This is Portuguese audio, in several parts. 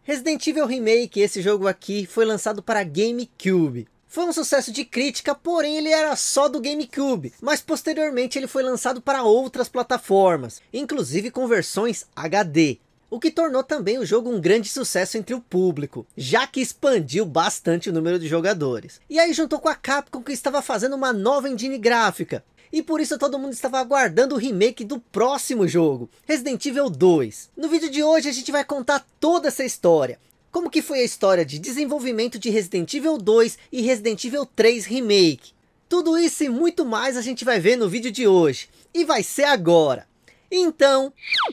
Resident Evil Remake, esse jogo aqui, foi lançado para GameCube. Foi um sucesso de crítica, porém ele era só do GameCube, mas posteriormente ele foi lançado para outras plataformas, inclusive com versões HD. O que tornou também o jogo um grande sucesso entre o público, já que expandiu bastante o número de jogadores. E aí juntou com a Capcom, que estava fazendo uma nova engine gráfica. E por isso todo mundo estava aguardando o remake do próximo jogo, Resident Evil 2. No vídeo de hoje a gente vai contar toda essa história. Como que foi a história de desenvolvimento de Resident Evil 2 e Resident Evil 3 Remake. Tudo isso e muito mais a gente vai ver no vídeo de hoje. E vai ser agora. Então,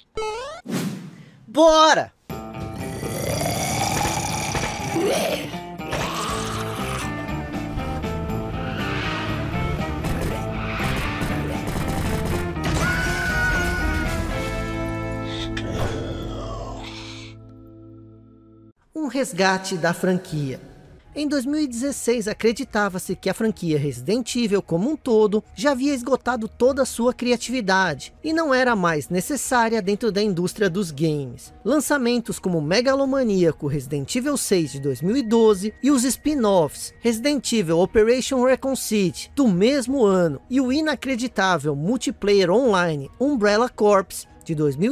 bora! Um resgate da franquia. Em 2016 acreditava-se que a franquia Resident Evil como um todo já havia esgotado toda a sua criatividade e não era mais necessária dentro da indústria dos games. Lançamentos como o megalomaníaco Resident Evil 6 de 2012 e os spin-offs Resident Evil Operation Raccoon City do mesmo ano e o inacreditável multiplayer online Umbrella Corps de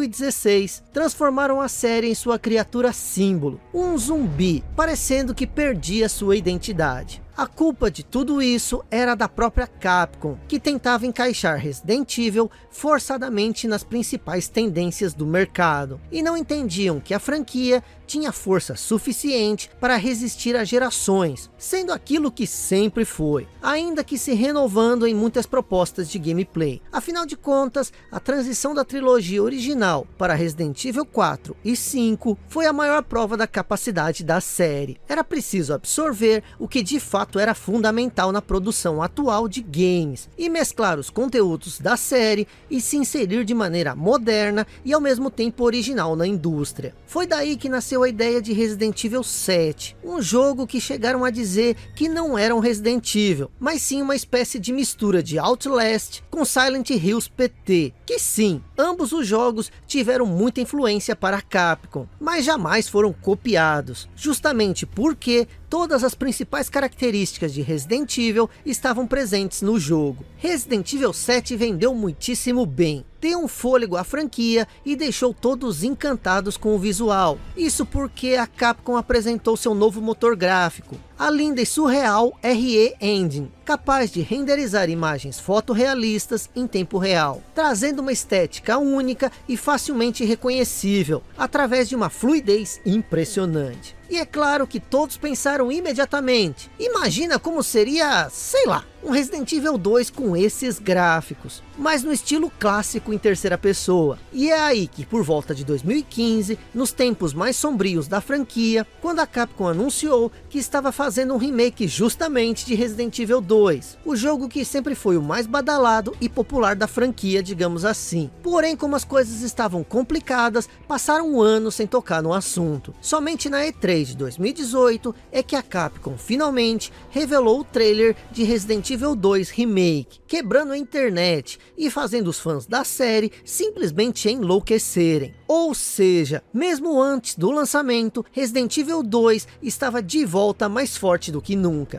2016, transformaram a série em sua criatura símbolo, um zumbi, parecendo que perdia sua identidade. A culpa de tudo isso era da própria Capcom, que tentava encaixar Resident Evil forçadamente nas principais tendências do mercado, e não entendiam que a franquia tinha força suficiente para resistir a gerações, sendo aquilo que sempre foi, ainda que se renovando em muitas propostas de gameplay. Afinal de contas, a transição da trilogia original para Resident Evil 4 e 5 foi a maior prova da capacidade da série. Era preciso absorver o que de fato era fundamental na produção atual de games e mesclar os conteúdos da série e se inserir de maneira moderna e ao mesmo tempo original na indústria. Foi daí que nasceu a ideia de Resident Evil 7, um jogo que chegaram a dizer que não era um Resident Evil, mas sim uma espécie de mistura de Outlast com Silent Hills PT, que sim, ambos os jogos tiveram muita influência para a Capcom, mas jamais foram copiados, justamente porque todas as principais características de Resident Evil estavam presentes no jogo. Resident Evil 7 vendeu muitíssimo bem, deu um fôlego à franquia e deixou todos encantados com o visual. Isso porque a Capcom apresentou seu novo motor gráfico, a linda e surreal RE Engine, capaz de renderizar imagens fotorrealistas em tempo real, trazendo uma estética única e facilmente reconhecível, através de uma fluidez impressionante. E é claro que todos pensaram imediatamente, imagina como seria, sei lá, um Resident Evil 2 com esses gráficos, mas no estilo clássico em terceira pessoa. E é aí que por volta de 2015, nos tempos mais sombrios da franquia, quando a Capcom anunciou que estava fazendo um remake justamente de Resident Evil 2, o jogo que sempre foi o mais badalado e popular da franquia, digamos assim. Porém, como as coisas estavam complicadas, passaram anos sem tocar no assunto. Somente na E3 de 2018 é que a Capcom finalmente revelou o trailer de Resident Evil 2 Remake, quebrando a internet e fazendo os fãs da série simplesmente enlouquecerem. Ou seja, mesmo antes do lançamento, Resident Evil 2 estava de volta mais forte do que nunca.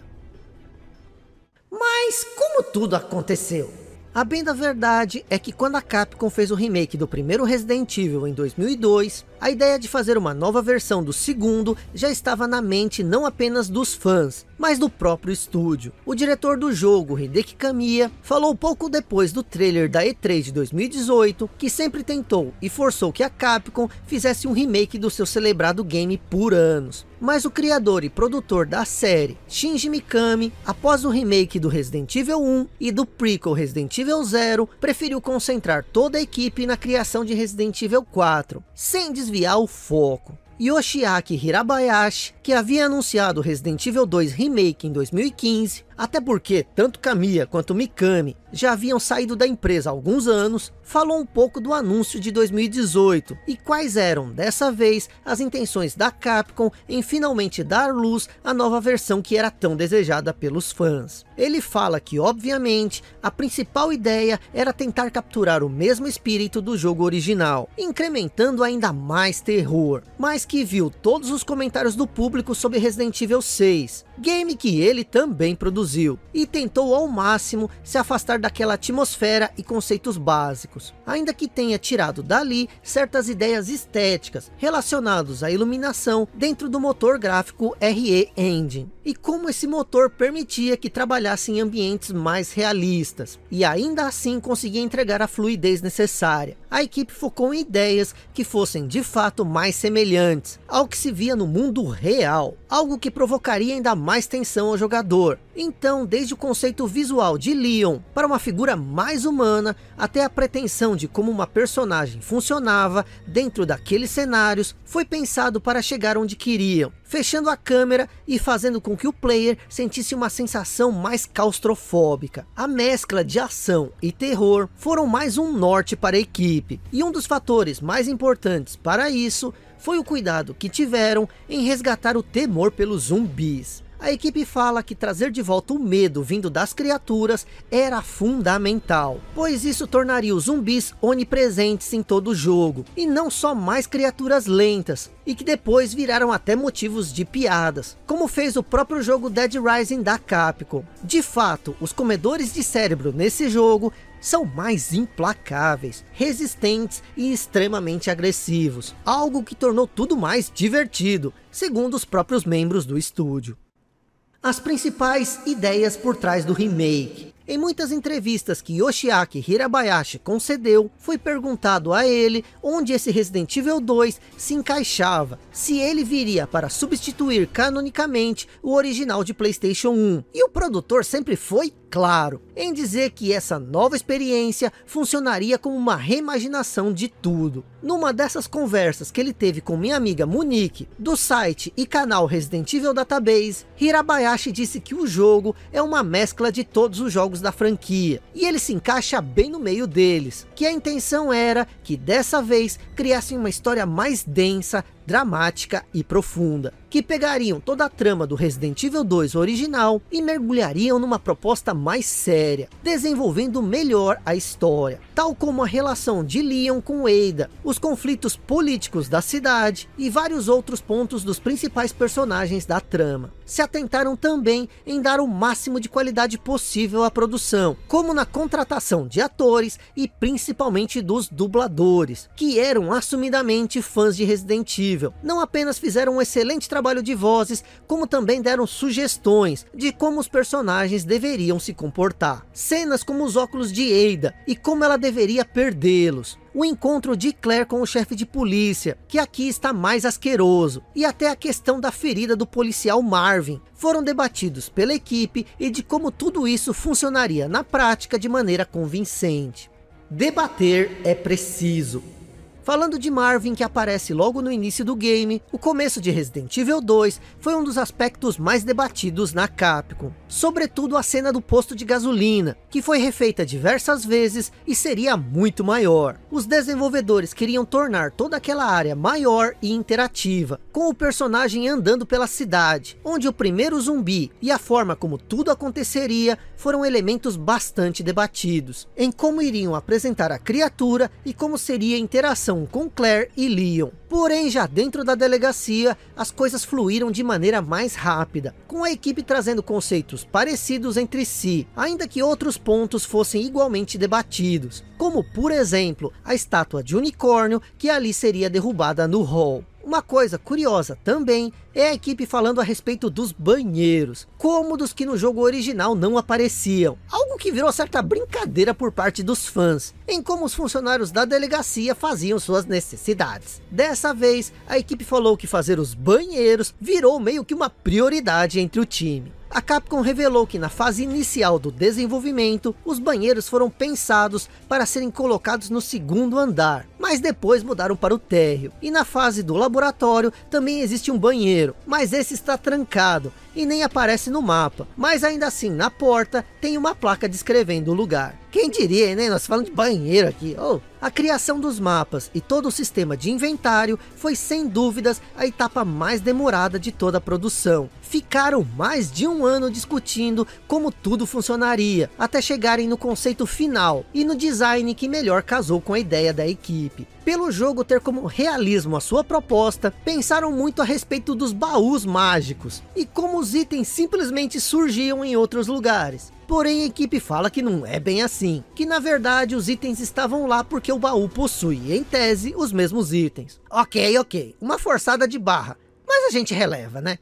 Mas como tudo aconteceu? A bem da verdade é que quando a Capcom fez o remake do primeiro Resident Evil em 2002, a ideia de fazer uma nova versão do segundo já estava na mente não apenas dos fãs, mas do próprio estúdio. O diretor do jogo, Hideki Kamiya, falou pouco depois do trailer da E3 de 2018 que sempre tentou e forçou que a Capcom fizesse um remake do seu celebrado game por anos. Mas o criador e produtor da série, Shinji Mikami, após o remake do Resident Evil 1 e do prequel Resident Evil 0, preferiu concentrar toda a equipe na criação de Resident Evil 4, sem desviar o foco. Yoshiaki Hirabayashi, que havia anunciado Resident Evil 2 Remake em 2015, Até porque tanto Kamiya quanto Mikami já haviam saído da empresa há alguns anos, falou um pouco do anúncio de 2018 e quais eram, dessa vez, as intenções da Capcom em finalmente dar luz à nova versão que era tão desejada pelos fãs. Ele fala que, obviamente, a principal ideia era tentar capturar o mesmo espírito do jogo original, incrementando ainda mais terror, mas que viu todos os comentários do público sobre Resident Evil 6, game que ele também produziu, e tentou ao máximo se afastar daquela atmosfera e conceitos básicos, ainda que tenha tirado dali certas ideias estéticas relacionadas à iluminação dentro do motor gráfico RE Engine, e como esse motor permitia que trabalhasse em ambientes mais realistas, e ainda assim conseguia entregar a fluidez necessária. A equipe focou em ideias que fossem de fato mais semelhantes ao que se via no mundo real, algo que provocaria ainda mais tensão ao jogador. Então, desde o conceito visual de Leon para uma figura mais humana, até a pretensão de como uma personagem funcionava dentro daqueles cenários, foi pensado para chegar onde queriam, fechando a câmera e fazendo com que o player sentisse uma sensação mais claustrofóbica. A mescla de ação e terror foram mais um norte para a equipe, e um dos fatores mais importantes para isso foi o cuidado que tiveram em resgatar o temor pelos zumbis. A equipe fala que trazer de volta o medo vindo das criaturas era fundamental, pois isso tornaria os zumbis onipresentes em todo o jogo, e não só mais criaturas lentas, e que depois viraram até motivos de piadas, como fez o próprio jogo Dead Rising da Capcom. De fato, os comedores de cérebro nesse jogo são mais implacáveis, resistentes e extremamente agressivos, algo que tornou tudo mais divertido, segundo os próprios membros do estúdio. As principais ideias por trás do remake. Em muitas entrevistas que Yoshiaki Hirabayashi concedeu, foi perguntado a ele onde esse Resident Evil 2 se encaixava, se ele viria para substituir canonicamente o original de PlayStation 1. E o produtor sempre foi claro em dizer que essa nova experiência funcionaria como uma reimaginação de tudo. Numa dessas conversas que ele teve com minha amiga Monique, do site e canal Resident Evil Database, Hirabayashi disse que o jogo é uma mescla de todos os jogos da franquia, e ele se encaixa bem no meio deles, que a intenção era que dessa vez criassem uma história mais densa, dramática e profunda, que pegariam toda a trama do Resident Evil 2 original e mergulhariam numa proposta mais séria, desenvolvendo melhor a história, tal como a relação de Leon com Ada, os conflitos políticos da cidade e vários outros pontos dos principais personagens da trama. Se atentaram também em dar o máximo de qualidade possível à produção, como na contratação de atores e principalmente dos dubladores, que eram assumidamente fãs de Resident Evil. Não apenas fizeram um excelente trabalho de vozes, como também deram sugestões de como os personagens deveriam se comportar. Cenas como os óculos de Ada e como ela deveria perdê-los. O encontro de Claire com o chefe de polícia, que aqui está mais asqueroso, e até a questão da ferida do policial Marvin, foram debatidos pela equipe e de como tudo isso funcionaria na prática de maneira convincente. Debater é preciso. Falando de Marvin, que aparece logo no início do game, o começo de Resident Evil 2 foi um dos aspectos mais debatidos na Capcom. Sobretudo a cena do posto de gasolina, que foi refeita diversas vezes e seria muito maior. Os desenvolvedores queriam tornar toda aquela área maior e interativa, com o personagem andando pela cidade, onde o primeiro zumbi e a forma como tudo aconteceria foram elementos bastante debatidos, em como iriam apresentar a criatura e como seria a interação com Claire e Leon. Porém, já dentro da delegacia, as coisas fluíram de maneira mais rápida, com a equipe trazendo conceitos parecidos entre si, ainda que outros pontos fossem igualmente debatidos, como por exemplo, a estátua de unicórnio que ali seria derrubada no hall. Uma coisa curiosa também é a equipe falando a respeito dos banheiros, cômodos que no jogo original não apareciam, algo que virou certa brincadeira por parte dos fãs, em como os funcionários da delegacia faziam suas necessidades. Dessa vez, a equipe falou que fazer os banheiros virou meio que uma prioridade entre o time. A Capcom revelou que na fase inicial do desenvolvimento, os banheiros foram pensados para serem colocados no segundo andar, mas depois mudaram para o térreo. E na fase do laboratório também existe um banheiro, mas esse está trancado e nem aparece no mapa. Mas ainda assim, na porta tem uma placa descrevendo o lugar. Quem diria, né? Nós falamos de banheiro aqui. Oh. A criação dos mapas e todo o sistema de inventário foi sem dúvidas a etapa mais demorada de toda a produção. Ficaram mais de um ano discutindo como tudo funcionaria, até chegarem no conceito final e no design que melhor casou com a ideia da equipe. Pelo jogo ter como realismo a sua proposta, pensaram muito a respeito dos baús mágicos e como os itens simplesmente surgiam em outros lugares. Porém a equipe fala que não é bem assim, que na verdade os itens estavam lá porque o baú possui, em tese, os mesmos itens. Ok, uma forçada de barra, mas a gente releva, né?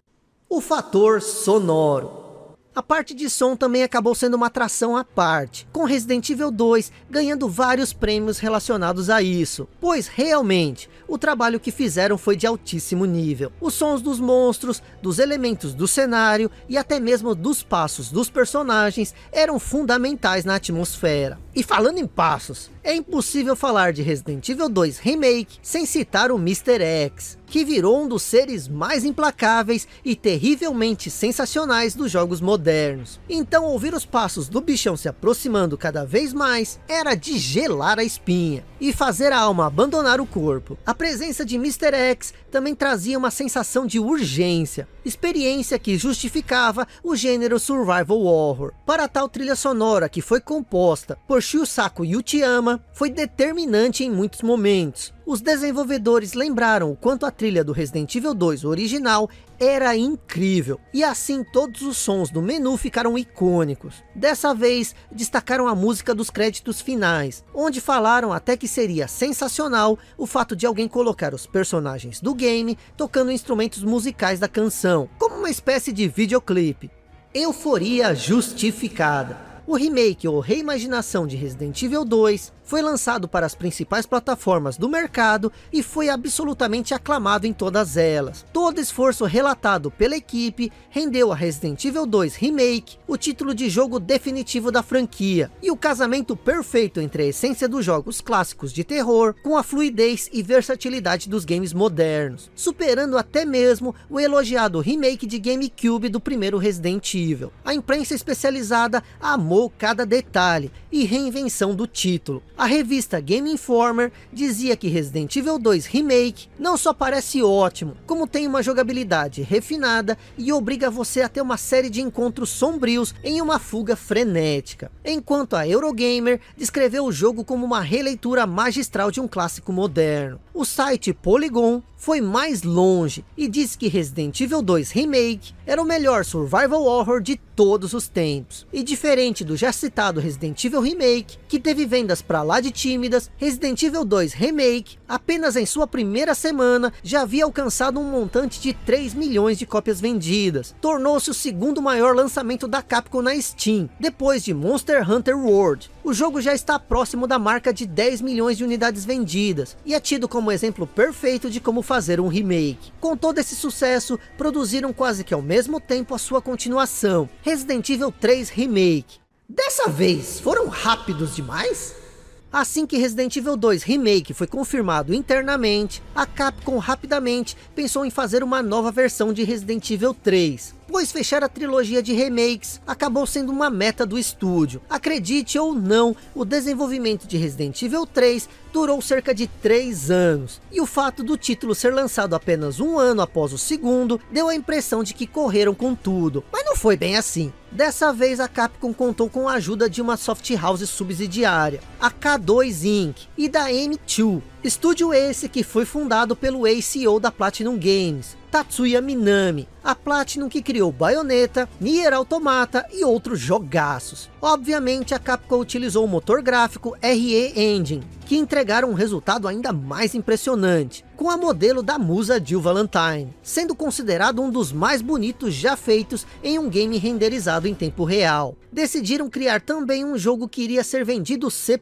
O fator sonoro. A parte de som também acabou sendo uma atração à parte, com Resident Evil 2 ganhando vários prêmios relacionados a isso, pois realmente o trabalho que fizeram foi de altíssimo nível. Os sons dos monstros, dos elementos do cenário e até mesmo dos passos dos personagens eram fundamentais na atmosfera. E falando em passos, é impossível falar de Resident Evil 2 Remake sem citar o Mr. X, que virou um dos seres mais implacáveis e terrivelmente sensacionais dos jogos modernos. Então ouvir os passos do bichão se aproximando cada vez mais era de gelar a espinha e fazer a alma abandonar o corpo. A presença de Mr. X também trazia uma sensação de urgência, experiência que justificava o gênero survival horror. Para tal trilha sonora, que foi composta por Shusaku Uchiyama, foi determinante em muitos momentos. Os desenvolvedores lembraram o quanto a trilha do Resident Evil 2 original era incrível, e assim todos os sons do menu ficaram icônicos. Dessa vez, destacaram a música dos créditos finais, onde falaram até que seria sensacional o fato de alguém colocar os personagens do game tocando instrumentos musicais da canção, como uma espécie de videoclipe. Euforia justificada. O remake ou reimaginação de Resident Evil 2 foi lançado para as principais plataformas do mercado e foi absolutamente aclamado em todas elas. Todo esforço relatado pela equipe rendeu a Resident Evil 2 Remake o título de jogo definitivo da franquia e o casamento perfeito entre a essência dos jogos clássicos de terror com a fluidez e versatilidade dos games modernos, superando até mesmo o elogiado remake de GameCube do primeiro Resident Evil. A imprensa especializada amou cada detalhe e reinvenção do título. A revista Game Informer dizia que Resident Evil 2 Remake não só parece ótimo, como tem uma jogabilidade refinada e obriga você a ter uma série de encontros sombrios em uma fuga frenética. Enquanto a Eurogamer descreveu o jogo como uma releitura magistral de um clássico moderno. O site Polygon foi mais longe e disse que Resident Evil 2 Remake era o melhor survival horror de todos os tempos. E diferente do já citado Resident Evil Remake, que teve vendas pra lá de tímidas, Resident Evil 2 Remake, apenas em sua primeira semana, já havia alcançado um montante de 3 milhões de cópias vendidas. Tornou-se o segundo maior lançamento da Capcom na Steam, depois de Monster Hunter World. O jogo já está próximo da marca de 10 milhões de unidades vendidas, e é tido como exemplo perfeito de como fazer um remake. Com todo esse sucesso, produziram quase que ao mesmo tempo a sua continuação, Resident Evil 3 Remake. Dessa vez, foram rápidos demais? Assim que Resident Evil 2 Remake foi confirmado internamente, a Capcom rapidamente pensou em fazer uma nova versão de Resident Evil 3, pois fechar a trilogia de remakes acabou sendo uma meta do estúdio. Acredite ou não, o desenvolvimento de Resident Evil 3 durou cerca de 3 anos, e o fato do título ser lançado apenas um ano após o segundo, deu a impressão de que correram com tudo, mas não foi bem assim. Dessa vez a Capcom contou com a ajuda de uma soft house subsidiária, a K2 Inc. e da M2, estúdio esse que foi fundado pelo ex-CEO da Platinum Games, Tatsuya Minami, a Platinum que criou Bayonetta, Nier Automata e outros jogaços. Obviamente a Capcom utilizou o motor gráfico RE Engine, que entregaram um resultado ainda mais impressionante, com a modelo da musa Jill Valentine, sendo considerado um dos mais bonitos já feitos em um game renderizado em tempo real. Decidiram criar também um jogo que iria ser vendido separadamente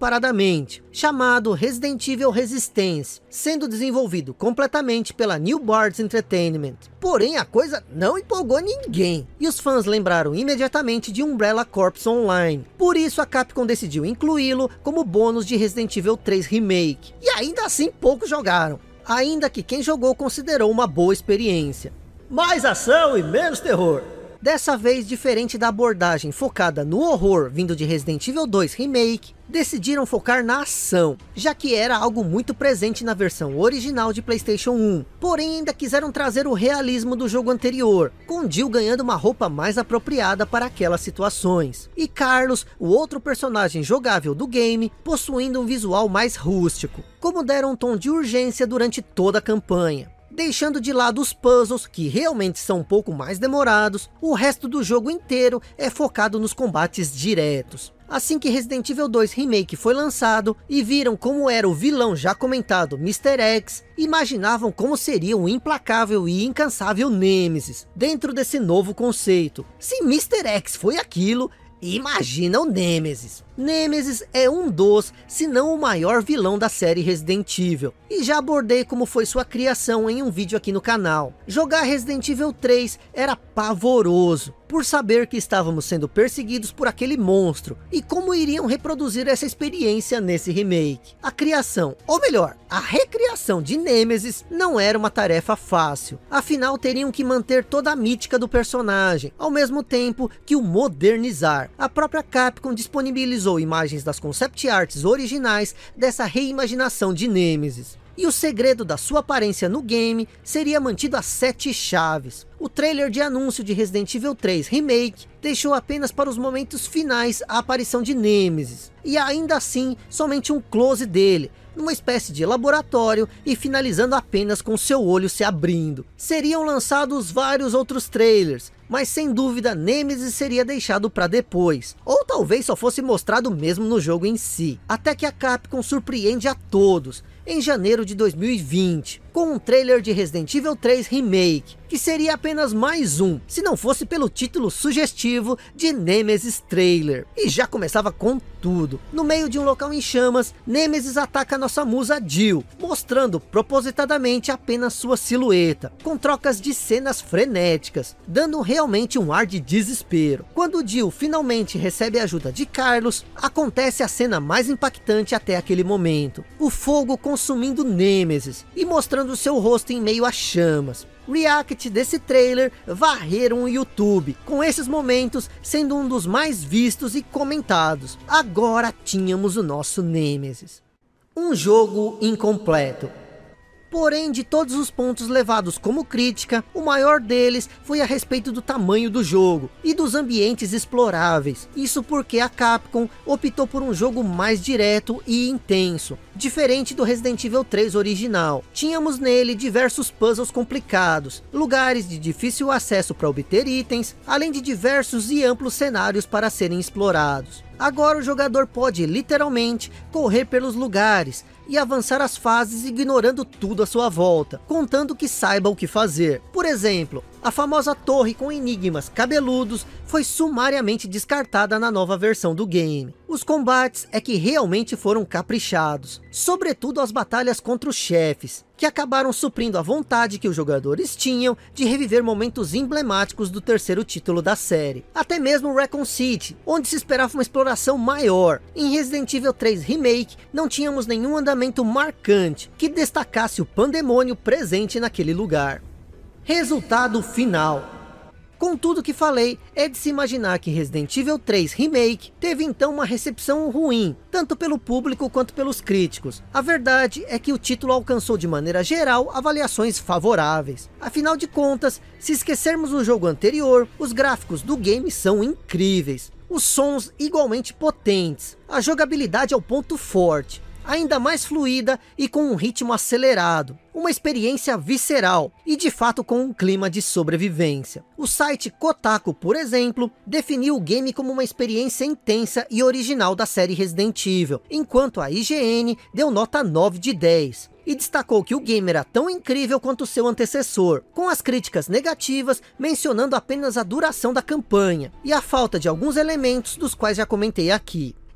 separadamente, chamado Resident Evil Resistance, sendo desenvolvido completamente pela New Bards Entertainment. Porém, a coisa não empolgou ninguém, e os fãs lembraram imediatamente de Umbrella Corps Online. Por isso a Capcom decidiu incluí-lo como bônus de Resident Evil 3 Remake, e ainda assim poucos jogaram, ainda que quem jogou considerou uma boa experiência. Mais ação e menos terror. Dessa vez, diferente da abordagem focada no horror vindo de Resident Evil 2 Remake, decidiram focar na ação, já que era algo muito presente na versão original de PlayStation 1. Porém, ainda quiseram trazer o realismo do jogo anterior, com Jill ganhando uma roupa mais apropriada para aquelas situações, e Carlos, o outro personagem jogável do game, possuindo um visual mais rústico, como deram um tom de urgência durante toda a campanha. Deixando de lado os puzzles, que realmente são um pouco mais demorados, o resto do jogo inteiro é focado nos combates diretos. Assim que Resident Evil 2 Remake foi lançado e viram como era o vilão já comentado Mr. X, imaginavam como seria o implacável e incansável Nemesis dentro desse novo conceito. Se Mr. X foi aquilo, imagina o Nemesis. Nemesis é um dos, se não o maior vilão da série Resident Evil, e já abordei como foi sua criação em um vídeo aqui no canal. Jogar Resident Evil 3 era pavoroso, por saber que estávamos sendo perseguidos por aquele monstro, e como iriam reproduzir essa experiência nesse remake. A criação, ou melhor, a recriação de Nemesis não era uma tarefa fácil, afinal teriam que manter toda a mítica do personagem, ao mesmo tempo que o modernizar. A própria Capcom disponibilizou imagens das concept arts originais dessa reimaginação de Nemesis. E o segredo da sua aparência no game seria mantido a 7 chaves. O trailer de anúncio de Resident Evil 3 Remake deixou apenas para os momentos finais a aparição de Nemesis, e ainda assim somente um close dele, numa espécie de laboratório, e finalizando apenas com seu olho se abrindo. Seriam lançados vários outros trailers, mas sem dúvida Nemesis seria deixado para depois, ou talvez só fosse mostrado mesmo no jogo em si, até que a Capcom surpreende a todos em janeiro de 2020, com um trailer de Resident Evil 3 Remake, que seria apenas mais um, se não fosse pelo título sugestivo de Nemesis Trailer. E já começava com tudo. No meio de um local em chamas, Nemesis ataca a nossa musa Jill, mostrando propositadamente apenas sua silhueta, com trocas de cenas frenéticas, dando realmente um ar de desespero. Quando Jill finalmente recebe a ajuda de Carlos, acontece a cena mais impactante até aquele momento: o fogo consumindo Nemesis e mostrando seu rosto em meio a chamas. React desse trailer varreram o YouTube, com esses momentos sendo um dos mais vistos e comentados. Agora tínhamos o nosso Nemesis. Um jogo incompleto. Porém, de todos os pontos levados como crítica, o maior deles foi a respeito do tamanho do jogo e dos ambientes exploráveis. Isso porque a Capcom optou por um jogo mais direto e intenso, diferente do Resident Evil 3 original. Tínhamos nele diversos puzzles complicados, lugares de difícil acesso para obter itens, além de diversos e amplos cenários para serem explorados. Agora o jogador pode literalmente correr pelos lugares e avançar as fases ignorando tudo à sua volta, contando que saiba o que fazer. Por exemplo, a famosa torre com enigmas cabeludos foi sumariamente descartada na nova versão do game. Os combates é que realmente foram caprichados, sobretudo as batalhas contra os chefes, que acabaram suprindo a vontade que os jogadores tinham de reviver momentos emblemáticos do terceiro título da série. Até mesmo Raccoon City, onde se esperava uma exploração maior. Em Resident Evil 3 Remake, não tínhamos nenhum andamento marcante que destacasse o pandemônio presente naquele lugar. Resultado final. Com tudo que falei, é de se imaginar que Resident Evil 3 Remake teve então uma recepção ruim, tanto pelo público quanto pelos críticos. A verdade é que o título alcançou de maneira geral avaliações favoráveis. Afinal de contas, se esquecermos o jogo anterior, os gráficos do game são incríveis, os sons igualmente potentes, a jogabilidade é o ponto forte, ainda mais fluida e com um ritmo acelerado, uma experiência visceral e de fato com um clima de sobrevivência. O site Kotaku, por exemplo, definiu o game como uma experiência intensa e original da série Resident Evil, enquanto a IGN deu nota 9 de 10. E destacou que o game era tão incrível quanto seu antecessor, com as críticas negativas mencionando apenas a duração da campanha e a falta de alguns elementos dos quais já comentei aqui.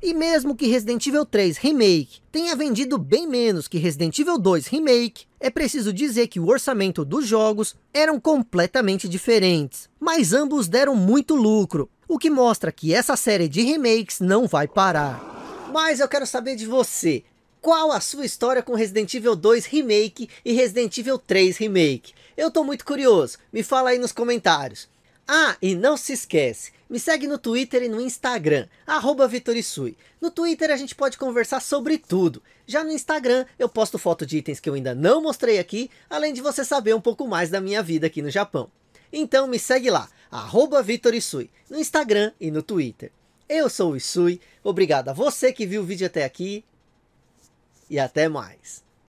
E mesmo que Resident Evil 3 Remake tenha vendido bem menos que Resident Evil 2 Remake, é preciso dizer que o orçamento dos jogos eram completamente diferentes, mas ambos deram muito lucro, o que mostra que essa série de remakes não vai parar. Mas eu quero saber de você, qual a sua história com Resident Evil 2 Remake e Resident Evil 3 Remake? Eu tô muito curioso, me fala aí nos comentários. Ah, e não se esquece, me segue no Twitter e no Instagram, @VitorIsui. No Twitter a gente pode conversar sobre tudo. Já no Instagram eu posto foto de itens que eu ainda não mostrei aqui, além de você saber um pouco mais da minha vida aqui no Japão. Então me segue lá, @VitorIsui, no Instagram e no Twitter. Eu sou o Isui, obrigado a você que viu o vídeo até aqui, e até mais.